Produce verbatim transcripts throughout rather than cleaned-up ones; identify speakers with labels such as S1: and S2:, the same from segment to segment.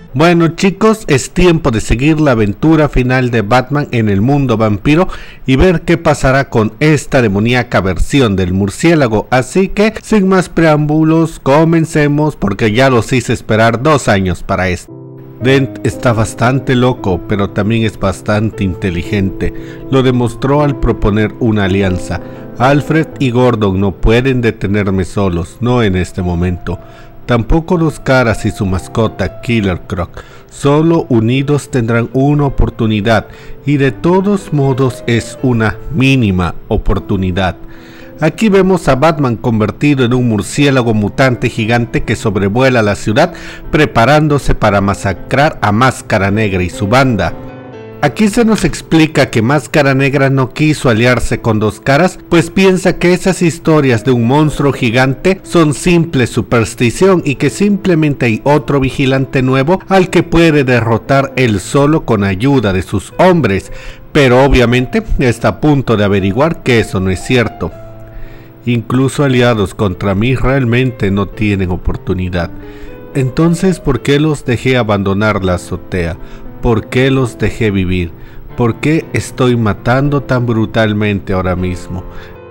S1: Bueno chicos, es tiempo de seguir la aventura final de Batman en el mundo vampiro y ver qué pasará con esta demoníaca versión del murciélago, así que sin más preámbulos comencemos porque ya los hice esperar dos años para esto. Dent está bastante loco, pero también es bastante inteligente, lo demostró al proponer una alianza. Alfred y Gordon no pueden detenerme solos, no en este momento. Tampoco los Caras y su mascota Killer Croc, solo unidos tendrán una oportunidad y de todos modos es una mínima oportunidad. Aquí vemos a Batman convertido en un murciélago mutante gigante que sobrevuela la ciudad preparándose para masacrar a Máscara Negra y su banda. Aquí se nos explica que Máscara Negra no quiso aliarse con Dos Caras, pues piensa que esas historias de un monstruo gigante son simple superstición y que simplemente hay otro vigilante nuevo al que puede derrotar él solo con ayuda de sus hombres, pero obviamente está a punto de averiguar que eso no es cierto. Incluso aliados contra mí realmente no tienen oportunidad. Entonces, ¿por qué los dejé abandonar la azotea? ¿Por qué los dejé vivir? ¿Por qué estoy matando tan brutalmente ahora mismo?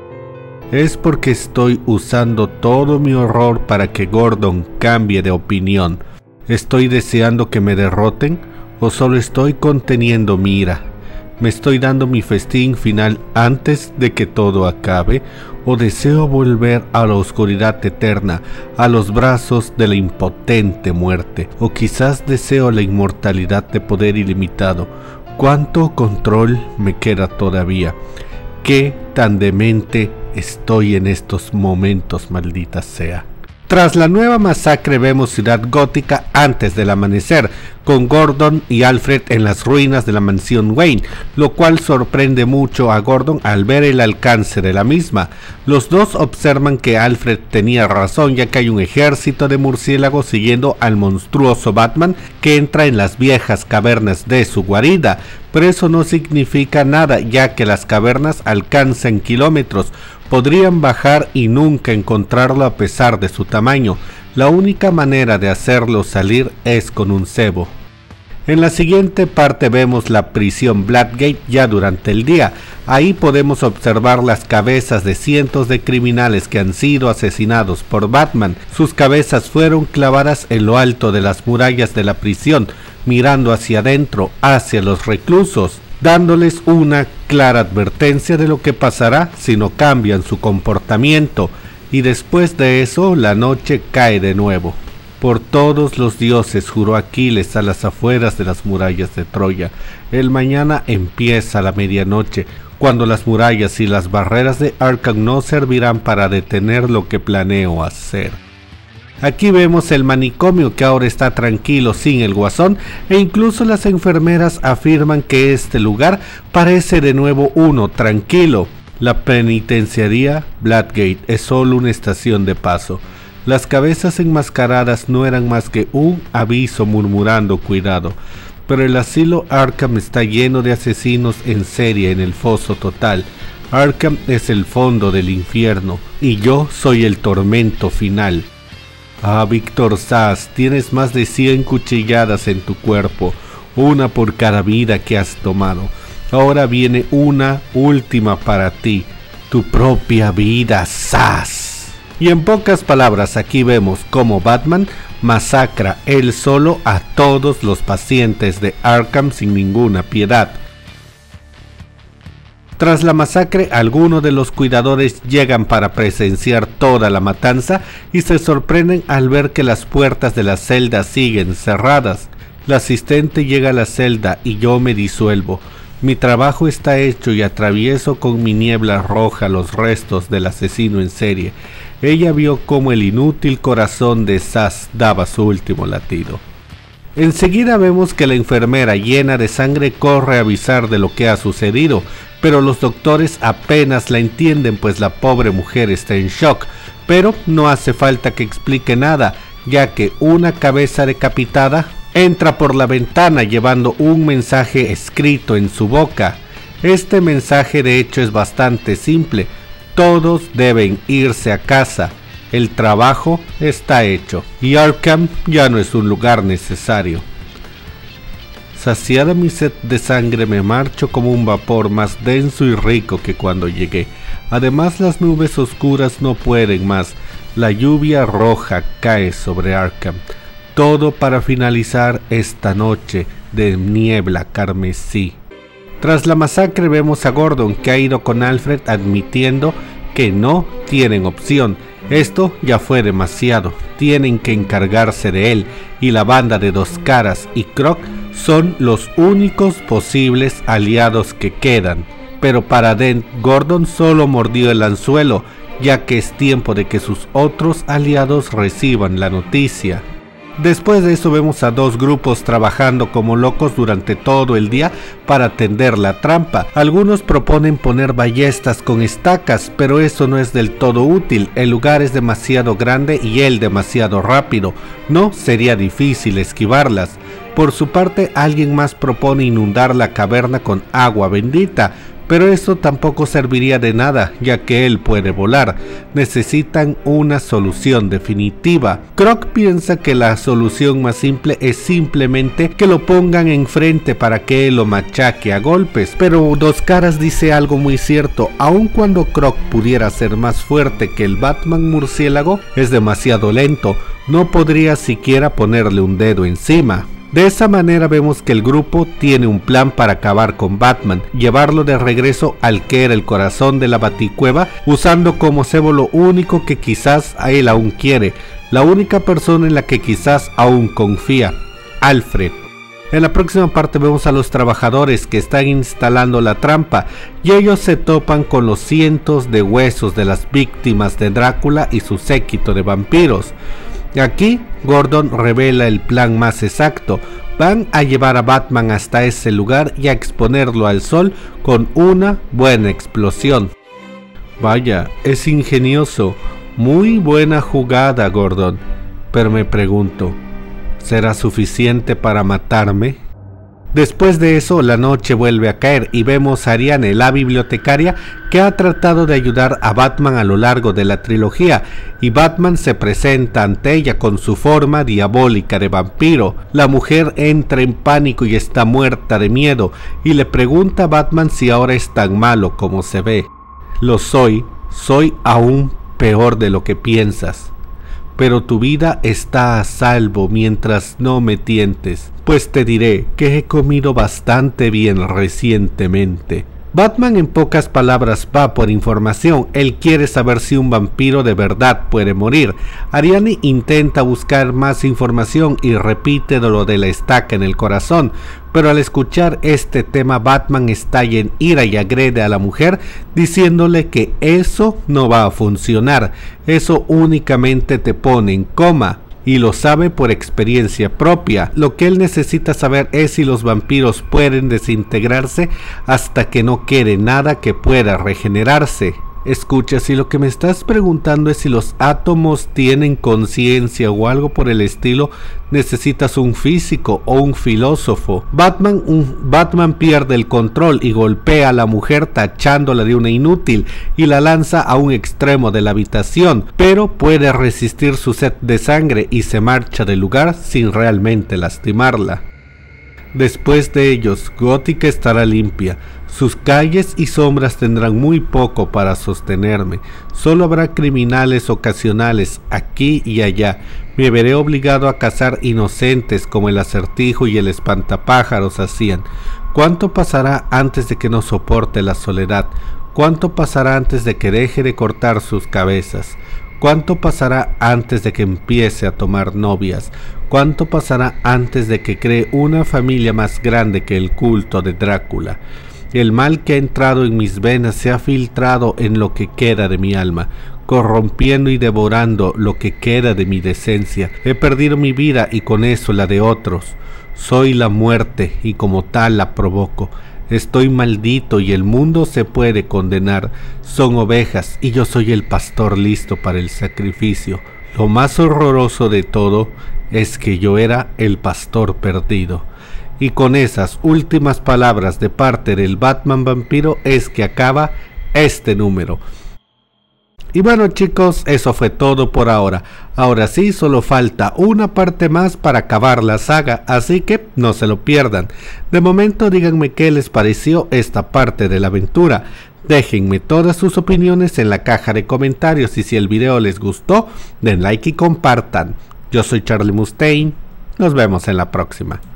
S1: Es porque estoy usando todo mi horror para que Gordon cambie de opinión. ¿Estoy deseando que me derroten? ¿O solo estoy conteniendo mi ira? ¿Me estoy dando mi festín final antes de que todo acabe? ¿O deseo volver a la oscuridad eterna, a los brazos de la impotente muerte? ¿O quizás deseo la inmortalidad de poder ilimitado? ¿Cuánto control me queda todavía? ¿Qué tan demente estoy en estos momentos, maldita sea? Tras la nueva masacre vemos Ciudad Gótica antes del amanecer, con Gordon y Alfred en las ruinas de la mansión Wayne, lo cual sorprende mucho a Gordon al ver el alcance de la misma. Los dos observan que Alfred tenía razón, ya que hay un ejército de murciélagos siguiendo al monstruoso Batman que entra en las viejas cavernas de su guarida, pero eso no significa nada, ya que las cavernas alcanzan kilómetros. Podrían bajar y nunca encontrarlo a pesar de su tamaño. La única manera de hacerlo salir es con un cebo. En la siguiente parte vemos la prisión Blackgate ya durante el día. Ahí podemos observar las cabezas de cientos de criminales que han sido asesinados por Batman. Sus cabezas fueron clavadas en lo alto de las murallas de la prisión, mirando hacia adentro, hacia los reclusos, dándoles una clara advertencia de lo que pasará si no cambian su comportamiento, y después de eso la noche cae de nuevo. Por todos los dioses, juró Aquiles a las afueras de las murallas de Troya, el mañana empieza la medianoche, cuando las murallas y las barreras de Arkham no servirán para detener lo que planeo hacer. Aquí vemos el manicomio que ahora está tranquilo sin el Guasón, e incluso las enfermeras afirman que este lugar parece de nuevo uno tranquilo. La penitenciaría Blackgate es solo una estación de paso. Las cabezas enmascaradas no eran más que un aviso murmurando cuidado, pero el asilo Arkham está lleno de asesinos en serie en el foso total. Arkham es el fondo del infierno y yo soy el tormento final. Ah, Víctor Sass, tienes más de cien cuchilladas en tu cuerpo, una por cada vida que has tomado. Ahora viene una última para ti, tu propia vida, Sass. Y en pocas palabras, aquí vemos cómo Batman masacra él solo a todos los pacientes de Arkham sin ninguna piedad. Tras la masacre, algunos de los cuidadores llegan para presenciar toda la matanza y se sorprenden al ver que las puertas de la celda siguen cerradas. La asistente llega a la celda y yo me disuelvo. Mi trabajo está hecho y atravieso con mi niebla roja los restos del asesino en serie. Ella vio cómo el inútil corazón de Sass daba su último latido. Enseguida vemos que la enfermera llena de sangre corre a avisar de lo que ha sucedido, pero los doctores apenas la entienden pues la pobre mujer está en shock, pero no hace falta que explique nada, ya que una cabeza decapitada entra por la ventana llevando un mensaje escrito en su boca. Este mensaje de hecho es bastante simple: todos deben irse a casa. El trabajo está hecho y Arkham ya no es un lugar necesario. Saciada mi sed de sangre me marcho como un vapor más denso y rico que cuando llegué. Además las nubes oscuras no pueden más. La lluvia roja cae sobre Arkham. Todo para finalizar esta noche de niebla carmesí. Tras la masacre vemos a Gordon, que ha ido con Alfred, admitiendo que no tienen opción. Esto ya fue demasiado, tienen que encargarse de él, y la banda de Dos Caras y Croc son los únicos posibles aliados que quedan. Pero para Dent, Gordon solo mordió el anzuelo, ya que es tiempo de que sus otros aliados reciban la noticia. Después de eso vemos a dos grupos trabajando como locos durante todo el día para tender la trampa. Algunos proponen poner ballestas con estacas, pero eso no es del todo útil. El lugar es demasiado grande y él demasiado rápido. No sería difícil esquivarlas. Por su parte, alguien más propone inundar la caverna con agua bendita, pero eso tampoco serviría de nada, ya que él puede volar. Necesitan una solución definitiva. Croc piensa que la solución más simple es simplemente que lo pongan enfrente para que él lo machaque a golpes, pero Dos Caras dice algo muy cierto. Aun cuando Croc pudiera ser más fuerte que el Batman murciélago, es demasiado lento, no podría siquiera ponerle un dedo encima. De esa manera vemos que el grupo tiene un plan para acabar con Batman, llevarlo de regreso al que era el corazón de la Baticueva, usando como cebo lo único que quizás a él aún quiere, la única persona en la que quizás aún confía, Alfred. En la próxima parte vemos a los trabajadores que están instalando la trampa, y ellos se topan con los cientos de huesos de las víctimas de Drácula y su séquito de vampiros. Aquí Gordon revela el plan más exacto. Van a llevar a Batman hasta ese lugar y a exponerlo al sol con una buena explosión. Vaya, es ingenioso, muy buena jugada, Gordon, pero me pregunto, ¿será suficiente para matarme? Después de eso, la noche vuelve a caer y vemos a Ariane, la bibliotecaria, que ha tratado de ayudar a Batman a lo largo de la trilogía, y Batman se presenta ante ella con su forma diabólica de vampiro. La mujer entra en pánico y está muerta de miedo, y le pregunta a Batman si ahora es tan malo como se ve. Lo soy, soy aún peor de lo que piensas. Pero tu vida está a salvo mientras no me tientes, pues te diré que he comido bastante bien recientemente. Batman en pocas palabras va por información. Él quiere saber si un vampiro de verdad puede morir. Ariane intenta buscar más información y repite lo de la estaca en el corazón, pero al escuchar este tema Batman estalla en ira y agrede a la mujer diciéndole que eso no va a funcionar, eso únicamente te pone en coma. Y lo sabe por experiencia propia. Lo que él necesita saber es si los vampiros pueden desintegrarse hasta que no quede nada que pueda regenerarse. Escucha, si lo que me estás preguntando es si los átomos tienen conciencia o algo por el estilo, necesitas un físico o un filósofo. Batman, un, Batman pierde el control y golpea a la mujer tachándola de una inútil y la lanza a un extremo de la habitación, pero puede resistir su sed de sangre y se marcha del lugar sin realmente lastimarla. Después de ellos, Gótica estará limpia. Sus calles y sombras tendrán muy poco para sostenerme. Solo habrá criminales ocasionales aquí y allá. Me veré obligado a cazar inocentes como el Acertijo y el Espantapájaros hacían. ¿Cuánto pasará antes de que no soporte la soledad? ¿Cuánto pasará antes de que deje de cortar sus cabezas? ¿Cuánto pasará antes de que empiece a tomar novias? ¿Cuánto pasará antes de que cree una familia más grande que el culto de Drácula? El mal que ha entrado en mis venas se ha filtrado en lo que queda de mi alma, corrompiendo y devorando lo que queda de mi decencia. He perdido mi vida y con eso la de otros. Soy la muerte y como tal la provoco. Estoy maldito y el mundo se puede condenar. Son ovejas y yo soy el pastor listo para el sacrificio. Lo más horroroso de todo es que yo era el pastor perdido. Y con esas últimas palabras de parte del Batman vampiro es que acaba este número. Y bueno chicos, eso fue todo por ahora. Ahora sí, solo falta una parte más para acabar la saga, así que no se lo pierdan. De momento díganme qué les pareció esta parte de la aventura. Déjenme todas sus opiniones en la caja de comentarios y si el video les gustó, den like y compartan. Yo soy Charlie Mustaine, nos vemos en la próxima.